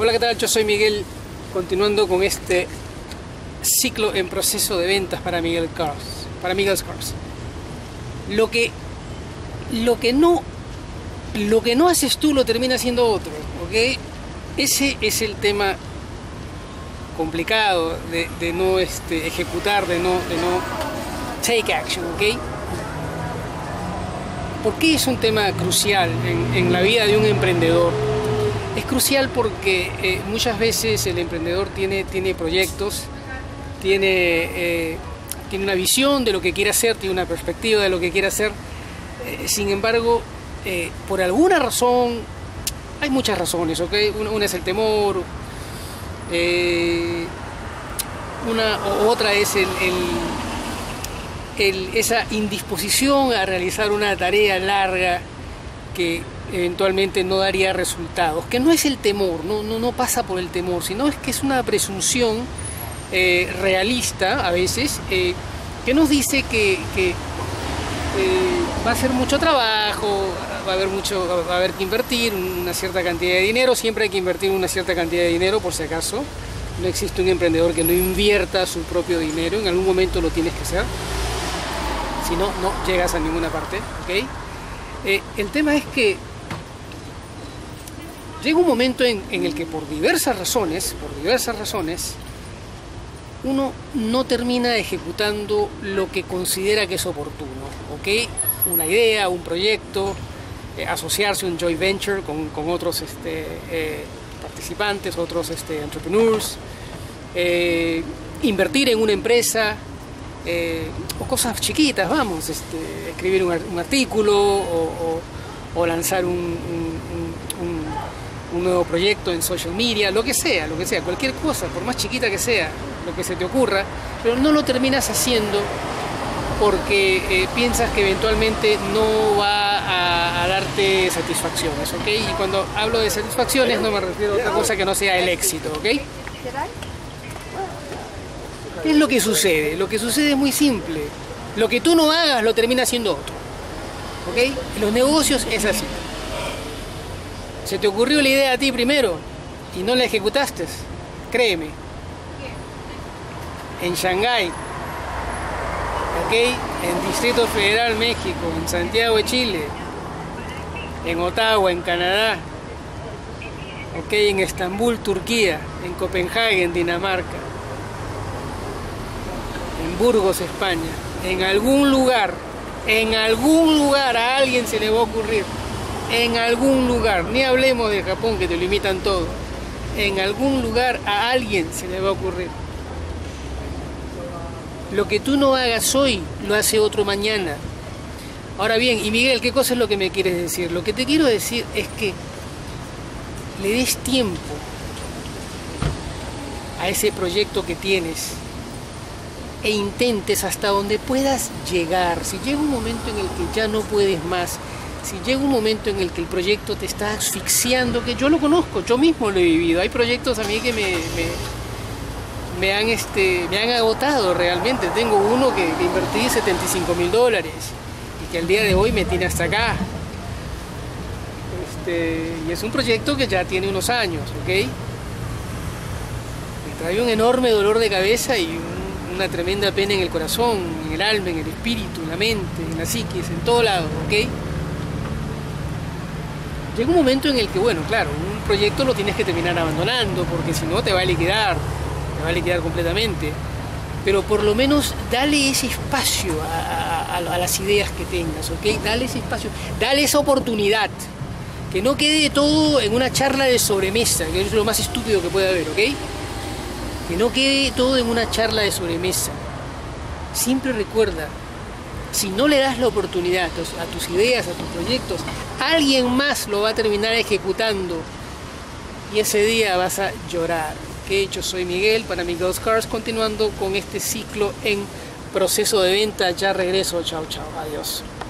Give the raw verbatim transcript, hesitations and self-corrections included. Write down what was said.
Hola, ¿qué tal? Yo soy Miguel, continuando con este ciclo en proceso de ventas para Miguel Cars, para Miguel's Cars. Lo que, lo que no, lo que no haces tú lo termina haciendo otro, ¿ok? Ese es el tema complicado de, de no este, ejecutar, de no, de no take action, ¿ok? ¿Por qué es un tema crucial en, en la vida de un emprendedor? Es crucial porque eh, muchas veces el emprendedor tiene, tiene proyectos, tiene, eh, tiene una visión de lo que quiere hacer, tiene una perspectiva de lo que quiere hacer. Eh, sin embargo, eh, por alguna razón, hay muchas razones, ¿ok? Una, una es el temor, eh, una o otra es el, el, el, esa indisposición a realizar una tarea larga que eventualmente no daría resultados, que no es el temor, no, no, no pasa por el temor, sino es que es una presunción eh, realista a veces, eh, que nos dice que, que eh, va a ser mucho trabajo, va a haber mucho, va a haber que invertir una cierta cantidad de dinero, siempre hay que invertir una cierta cantidad de dinero por si acaso, no existe un emprendedor que no invierta su propio dinero, en algún momento lo tienes que hacer, si no, no llegas a ninguna parte, ¿ok? Eh, el tema es que llega un momento en, en el que por diversas razones, por diversas razones, uno no termina ejecutando lo que considera que es oportuno, ¿ok? Una idea, un proyecto, eh, asociarse a un joint venture con, con otros este, eh, participantes, otros este, entrepreneurs, eh, invertir en una empresa, eh, o cosas chiquitas, vamos, este, escribir un, un artículo o, o, o lanzar un, un, un, un nuevo proyecto en social media, lo que sea, lo que sea, cualquier cosa, por más chiquita que sea, lo que se te ocurra, pero no lo terminas haciendo porque eh, piensas que eventualmente no va a, a darte satisfacciones, ¿ok? Y cuando hablo de satisfacciones no me refiero a otra cosa que no sea el éxito, ¿ok? ¿Qué es lo que sucede? Lo que sucede es muy simple. Lo que tú no hagas lo termina haciendo otro, ¿ok? En los negocios es así. Se te ocurrió la idea a ti primero y no la ejecutaste, créeme. En Shanghái, ¿ok? En Distrito Federal, México, en Santiago de Chile, en Ottawa, en Canadá, ¿ok? En Estambul, Turquía, en Copenhague, Dinamarca, en Burgos, España, en algún lugar, en algún lugar a alguien se le va a ocurrir, en algún lugar, ni hablemos de Japón que te limitan todo, en algún lugar a alguien se le va a ocurrir. Lo que tú no hagas hoy, lo hace otro mañana. Ahora bien, y Miguel, ¿qué cosa es lo que me quieres decir? Lo que te quiero decir es que le des tiempo a ese proyecto que tienes e intentes hasta donde puedas llegar. Si llega un momento en el que ya no puedes más, si llega un momento en el que el proyecto te está asfixiando, que yo lo conozco, yo mismo lo he vivido, hay proyectos a mí que me, me, me, han, este, me han agotado realmente. Tengo uno que, que invertí setenta y cinco mil dólares y que al día de hoy me tiene hasta acá. Este, y es un proyecto que ya tiene unos años, ¿ok? Me trae un enorme dolor de cabeza y un, una tremenda pena en el corazón, en el alma, en el espíritu, en la mente, en la psiquis, en todo lado, ¿ok? Llega un momento en el que, bueno, claro, un proyecto lo tienes que terminar abandonando porque si no te va a liquidar, te va a liquidar completamente. Pero por lo menos dale ese espacio a, a, a las ideas que tengas, ¿ok? Dale ese espacio, dale esa oportunidad. Que no quede todo en una charla de sobremesa, que es lo más estúpido que puede haber, ¿ok? Que no quede todo en una charla de sobremesa. Siempre recuerda, si no le das la oportunidad a tus ideas, a tus proyectos, alguien más lo va a terminar ejecutando y ese día vas a llorar. Que yo soy Miguel para Miguel's Cars, continuando con este ciclo en proceso de venta. Ya regreso, chao, chao, adiós.